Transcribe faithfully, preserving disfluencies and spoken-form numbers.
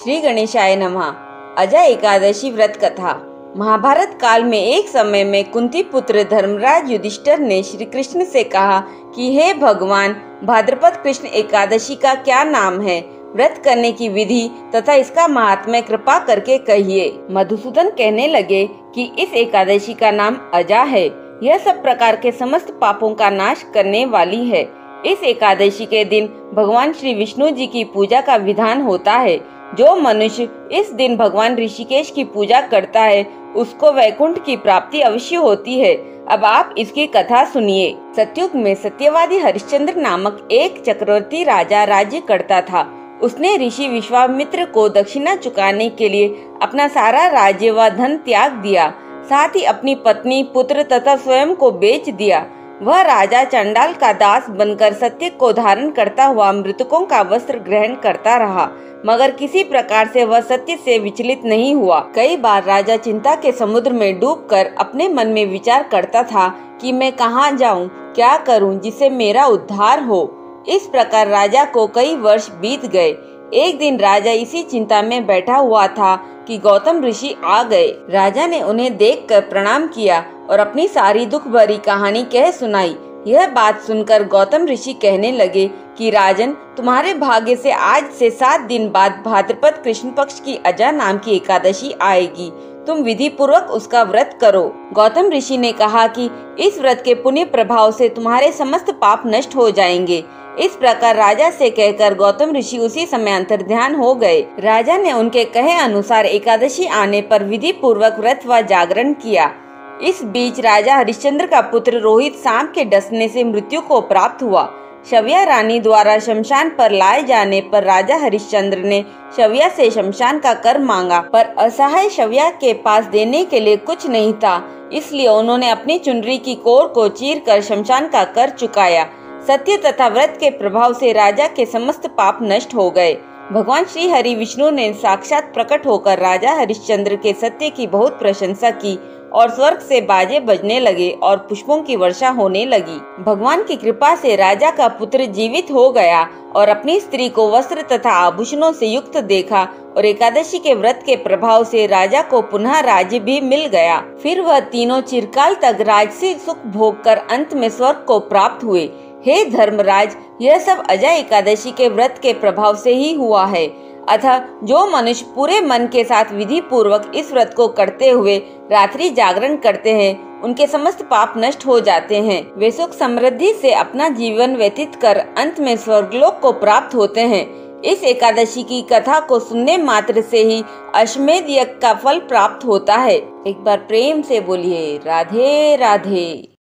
श्री गणेशाय नमः। अजय एकादशी व्रत कथा। महाभारत काल में एक समय में कुंती पुत्र धर्मराज युधिष्ठिर ने श्री कृष्ण से कहा कि हे भगवान, भाद्रपद कृष्ण एकादशी का क्या नाम है, व्रत करने की विधि तथा इसका महात्म्य कृपा करके कहिए। मधुसूदन कहने लगे कि इस एकादशी का नाम अजा है। यह सब प्रकार के समस्त पापों का नाश करने वाली है। इस एकादशी के दिन भगवान श्री विष्णु जी की पूजा का विधान होता है। जो मनुष्य इस दिन भगवान ऋषिकेश की पूजा करता है उसको वैकुंठ की प्राप्ति अवश्य होती है। अब आप इसकी कथा सुनिए। सतयुग में सत्यवादी हरिश्चंद्र नामक एक चक्रवर्ती राजा राज्य करता था। उसने ऋषि विश्वामित्र को दक्षिणा चुकाने के लिए अपना सारा राज्य व धन त्याग दिया, साथ ही अपनी पत्नी, पुत्र तथा स्वयं को बेच दिया। वह राजा चंडाल का दास बनकर सत्य को धारण करता हुआ मृतकों का वस्त्र ग्रहण करता रहा, मगर किसी प्रकार से वह सत्य से विचलित नहीं हुआ। कई बार राजा चिंता के समुद्र में डूबकर अपने मन में विचार करता था कि मैं कहाँ जाऊँ, क्या करूँ जिससे मेरा उद्धार हो। इस प्रकार राजा को कई वर्ष बीत गए। एक दिन राजा इसी चिंता में बैठा हुआ था कि गौतम ऋषि आ गए। राजा ने उन्हें देखकर प्रणाम किया और अपनी सारी दुख भरी कहानी कह सुनाई। यह बात सुनकर गौतम ऋषि कहने लगे कि राजन, तुम्हारे भाग्य से आज से सात दिन बाद भाद्रपद कृष्ण पक्ष की अजा नाम की एकादशी आएगी। तुम विधि पूर्वक उसका व्रत करो। गौतम ऋषि ने कहा कि इस व्रत के पुण्य प्रभाव से तुम्हारे समस्त पाप नष्ट हो जाएंगे। इस प्रकार राजा से कहकर गौतम ऋषि उसी समय अंतर्ध्यान हो गए। राजा ने उनके कहे अनुसार एकादशी आने पर विधि पूर्वक व्रत व जागरण किया। इस बीच राजा हरिश्चंद्र का पुत्र रोहित सांप के डसने से मृत्यु को प्राप्त हुआ। शव्या रानी द्वारा शमशान पर लाए जाने पर राजा हरिश्चंद्र ने शव्या से शमशान का कर मांगा, पर असहाय शव्या के पास देने के लिए कुछ नहीं था। इसलिए उन्होंने अपनी चुनरी की कोर को चीर कर शमशान का कर चुकाया। सत्य तथा व्रत के प्रभाव से राजा के समस्त पाप नष्ट हो गए। भगवान श्री हरि विष्णु ने साक्षात प्रकट होकर राजा हरिश्चंद्र के सत्य की बहुत प्रशंसा की और स्वर्ग से बाजे बजने लगे और पुष्पों की वर्षा होने लगी। भगवान की कृपा से राजा का पुत्र जीवित हो गया और अपनी स्त्री को वस्त्र तथा आभूषणों से युक्त देखा और एकादशी के व्रत के प्रभाव से राजा को पुनः राज्य भी मिल गया। फिर वह तीनों चिरकाल तक राजसी सुख भोग कर अंत में स्वर्ग को प्राप्त हुए। हे धर्मराज, यह सब अजय एकादशी के व्रत के प्रभाव से ही हुआ है। अतः जो मनुष्य पूरे मन के साथ विधि पूर्वक इस व्रत को करते हुए रात्रि जागरण करते हैं, उनके समस्त पाप नष्ट हो जाते हैं। वे सुख समृद्धि से अपना जीवन व्यतीत कर अंत में स्वर्गलोक को प्राप्त होते हैं। इस एकादशी की कथा को सुनने मात्र से ही अश्वमेध यज्ञ का फल प्राप्त होता है। एक बार प्रेम से बोलिए राधे राधे।